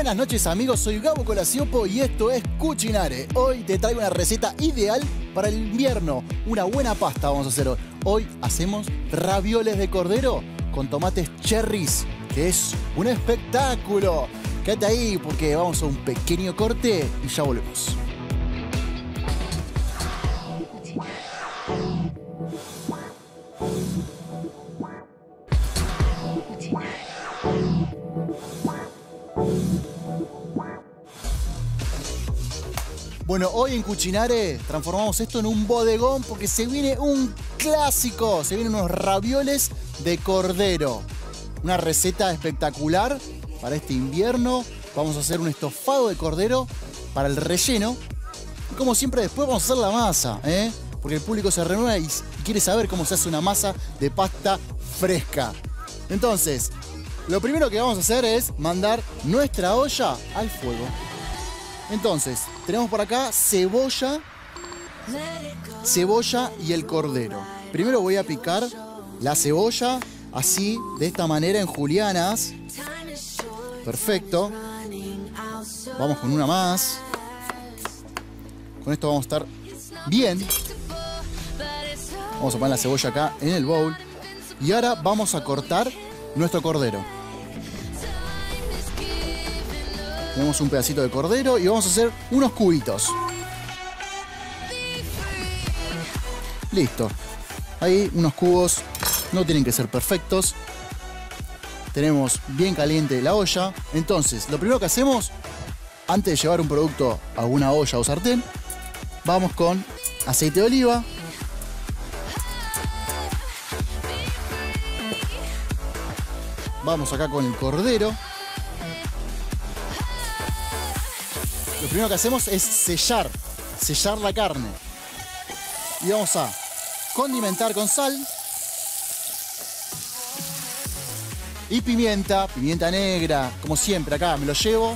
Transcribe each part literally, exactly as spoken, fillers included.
Buenas noches amigos, soy Gabo Colaciopo y esto es Cucinare. Hoy te traigo una receta ideal para el invierno. Una buena pasta vamos a hacer hoy. Hoy hacemos ravioles de cordero con tomates cherries, que es un espectáculo. Quédate ahí porque vamos a un pequeño corte y ya volvemos. Bueno, hoy en Cucinare transformamos esto en un bodegón porque se viene un clásico. Se vienen unos ravioles de cordero. Una receta espectacular para este invierno. Vamos a hacer un estofado de cordero para el relleno. Y como siempre después vamos a hacer la masa, ¿eh? Porque el público se renueva y quiere saber cómo se hace una masa de pasta fresca. Entonces, lo primero que vamos a hacer es mandar nuestra olla al fuego. Entonces, tenemos por acá cebolla, cebolla y el cordero. Primero voy a picar la cebolla así, de esta manera, en julianas. Perfecto. Vamos con una más. Con esto vamos a estar bien. Vamos a poner la cebolla acá en el bowl. Y ahora vamos a cortar nuestro cordero. Tenemos un pedacito de cordero y vamos a hacer unos cubitos. Listo. Ahí unos cubos, no tienen que ser perfectos. Tenemos bien caliente la olla. Entonces, lo primero que hacemos, antes de llevar un producto a una olla o sartén, vamos con aceite de oliva. Vamos acá con el cordero. Lo primero que hacemos es sellar, sellar la carne. Y vamos a condimentar con sal y pimienta, pimienta negra, como siempre acá me lo llevo.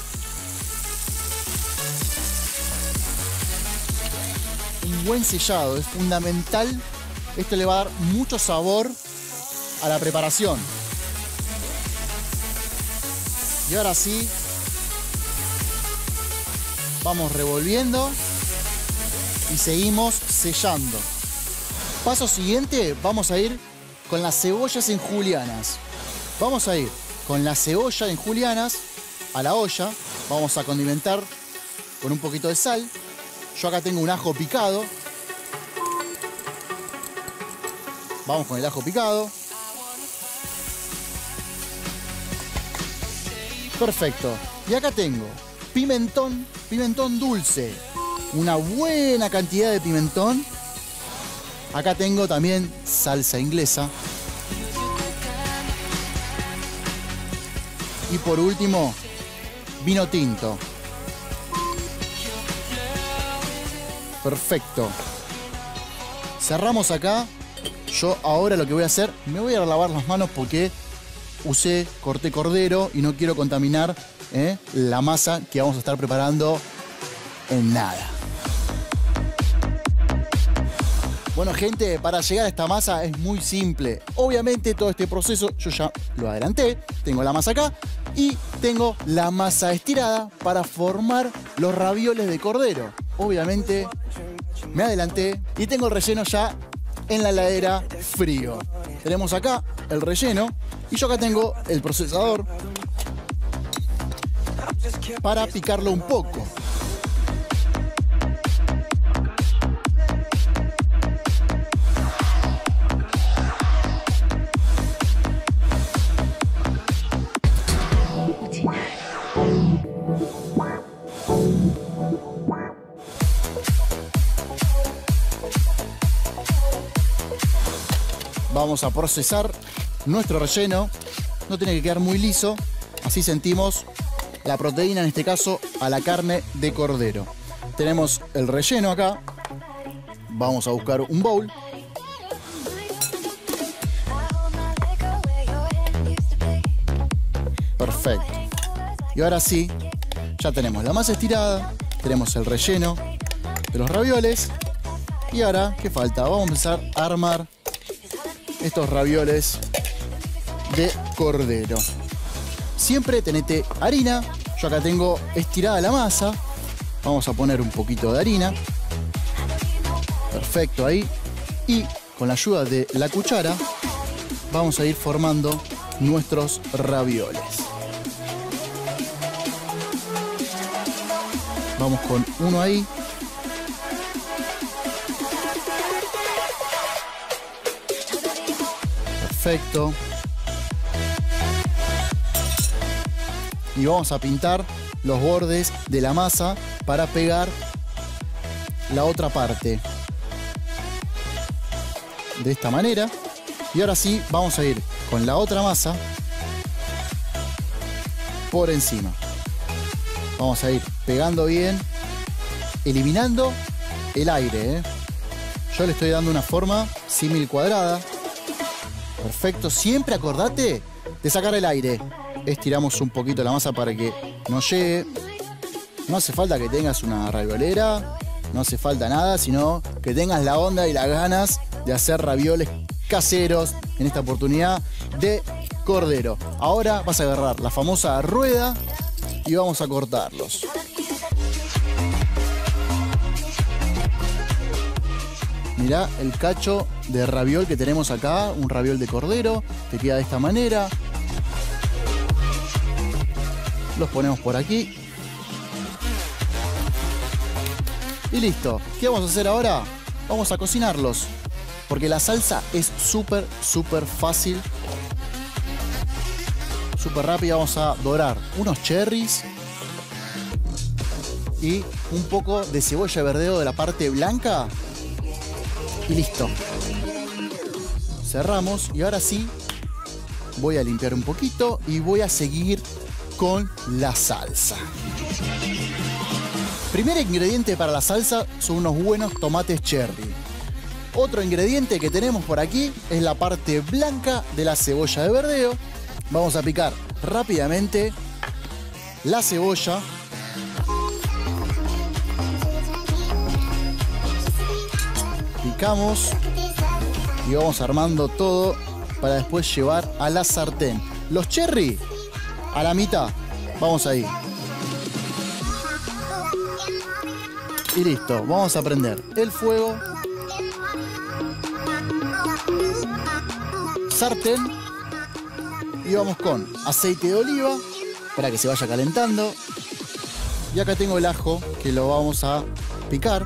Un buen sellado es fundamental. Esto le va a dar mucho sabor a la preparación. Y ahora sí, vamos revolviendo y seguimos sellando. Paso siguiente, vamos a ir con las cebollas en julianas. Vamos a ir con la cebolla en julianas a la olla. Vamos a condimentar con un poquito de sal. Yo acá tengo un ajo picado. Vamos con el ajo picado. Perfecto. Y acá tengo pimentón, pimentón dulce. Una buena cantidad de pimentón. Acá tengo también salsa inglesa. Y por último, vino tinto. Perfecto. Cerramos acá. Yo ahora lo que voy a hacer, me voy a lavar las manos porque usé, corté cordero y no quiero contaminar ¿eh? la masa que vamos a estar preparando en nada. Bueno gente, para llegar a esta masa es muy simple. Obviamente todo este proceso yo ya lo adelanté. Tengo la masa acá y tengo la masa estirada para formar los ravioles de cordero. Obviamente me adelanté y tengo el relleno ya en la heladera frío. Tenemos acá el relleno y yo acá tengo el procesador para picarlo un poco. Vamos a procesar nuestro relleno. No tiene que quedar muy liso. Así sentimos la proteína, en este caso, a la carne de cordero. Tenemos el relleno acá. Vamos a buscar un bowl. Perfecto. Y ahora sí, ya tenemos la masa estirada. Tenemos el relleno de los ravioles. Y ahora, ¿qué falta? Vamos a empezar a armar estos ravioles de cordero. Siempre tenete harina. Yo acá tengo estirada la masa. Vamos a poner un poquito de harina. Perfecto, ahí. Y con la ayuda de la cuchara vamos a ir formando nuestros ravioles. Vamos con uno ahí. Perfecto. Y vamos a pintar los bordes de la masa para pegar la otra parte. De esta manera. Y ahora sí, vamos a ir con la otra masa por encima. Vamos a ir pegando bien, eliminando el aire, ¿eh? Yo le estoy dando una forma símil cuadrada. Perfecto. Siempre acordate de sacar el aire. Estiramos un poquito la masa para que no llegue. No hace falta que tengas una raviolera, no hace falta nada, sino que tengas la onda y las ganas de hacer ravioles caseros, en esta oportunidad de cordero. Ahora vas a agarrar la famosa rueda y vamos a cortarlos. Mirá el cacho de raviol que tenemos acá, un raviol de cordero, te queda de esta manera. Los ponemos por aquí. Y listo. ¿Qué vamos a hacer ahora? Vamos a cocinarlos. Porque la salsa es súper, súper fácil. Súper rápida. Vamos a dorar unos cherries. Y un poco de cebolla de verdeo de la parte blanca. Y listo. Cerramos. Y ahora sí, voy a limpiar un poquito y voy a seguir con la salsa. Primer ingrediente para la salsa son unos buenos tomates cherry. Otro ingrediente que tenemos por aquí es la parte blanca de la cebolla de verdeo. Vamos a picar rápidamente la cebolla. Picamos y vamos armando todo para después llevar a la sartén. Los cherry a la mitad. Vamos ahí. Y listo. Vamos a prender el fuego. Sartén. Y vamos con aceite de oliva para que se vaya calentando. Y acá tengo el ajo que lo vamos a picar.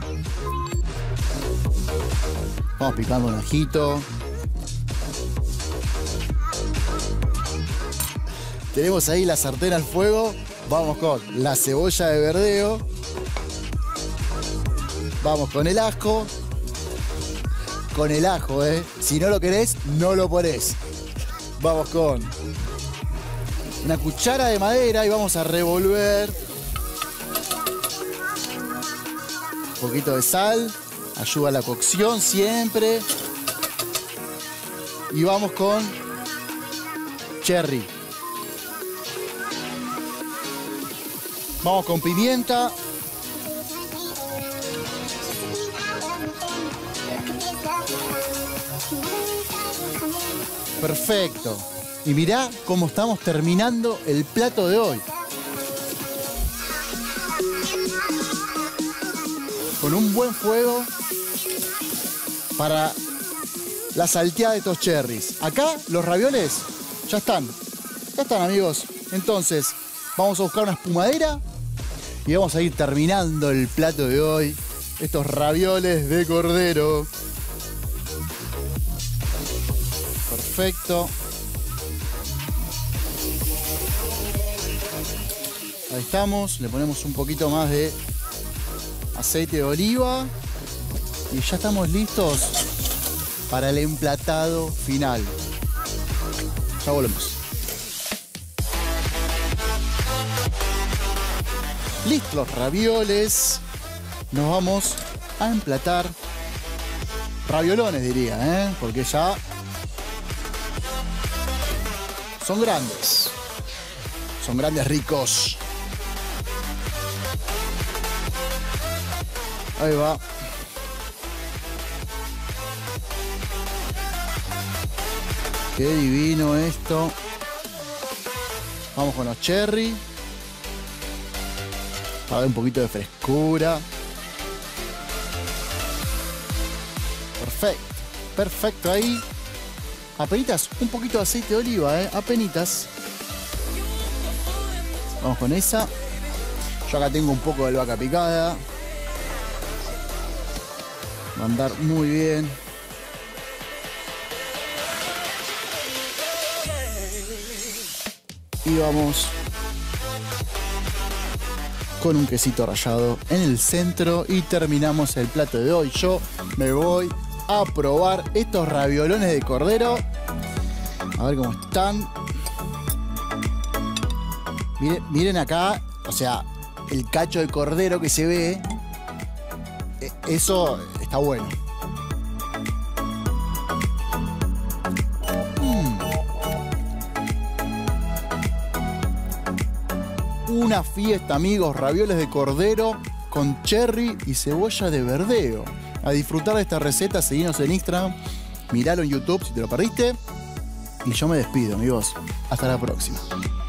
Vamos picando un ajito. Tenemos ahí la sartén al fuego. Vamos con la cebolla de verdeo. Vamos con el ajo. Con el ajo, ¿eh? Si no lo querés, no lo ponés. Vamos con una cuchara de madera y vamos a revolver. Un poquito de sal. Ayuda a la cocción siempre. Y vamos con cherry. Vamos con pimienta. Perfecto. Y mirá cómo estamos terminando el plato de hoy. Con un buen fuego para la salteada de estos cherries. Acá los ravioles ya están. Ya están, amigos. Entonces, vamos a buscar una espumadera y vamos a ir terminando el plato de hoy. Estos ravioles de cordero. Perfecto. Ahí estamos. Le ponemos un poquito más de aceite de oliva. Y ya estamos listos para el emplatado final. Ya volvemos. Listos los ravioles. Nos vamos a emplatar. Raviolones diría, ¿eh? Porque ya son grandes. Son grandes, ricos. Ahí va. Qué divino esto. Vamos con los cherry. Para dar un poquito de frescura. Perfecto, perfecto ahí. Apenitas, un poquito de aceite de oliva, ¿eh? Apenitas. Vamos con esa. Yo acá tengo un poco de albahaca picada. Va a andar muy bien. Y vamos con un quesito rallado en el centro y terminamos el plato de hoy. Yo me voy a probar estos raviolones de cordero. A ver cómo están. Miren, miren acá, o sea, el cacho de cordero que se ve. Eso está bueno. Mm. Una fiesta, amigos, ravioles de cordero con cherry y cebolla de verdeo. A disfrutar de esta receta, seguinos en Instagram, miralo en YouTube si te lo perdiste. Y yo me despido, amigos. Hasta la próxima.